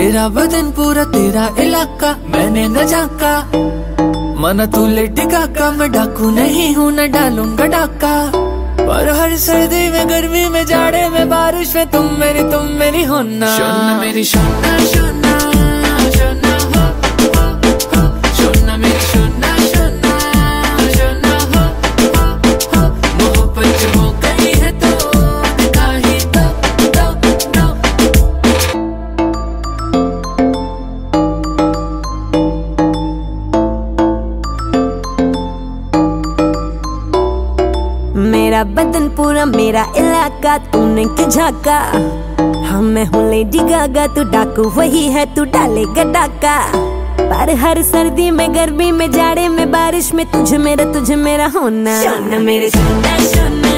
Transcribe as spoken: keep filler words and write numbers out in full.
तेरा बदन पूरा तेरा इलाका मैंने न झाका, मना तू लेटी काका, मैं डाकू नहीं हूँ न डालूंगा डाका। पर हर सर्दी में गर्मी में जाड़े में बारिश में तुम मेरी तुम मेरी होना। शोना मेरी शोना शोना शोना हो हो हो, शोना मेरी शोना शोना शोना हो हो हो। मोहब्बत हो गई है तो दिखा ही दो दो दो। मेरा बदन पूरा मेरा इलाका, तूने क्या झाका। हम मैं हूँ लेडी गागा, तू डाकू वही है, तू डालेगा डाका। पर हर सर्दी में गर्मी में जाड़े में बारिश में तुझे मेरा तुझे मेरा होना। शोना मेरे शोना शोना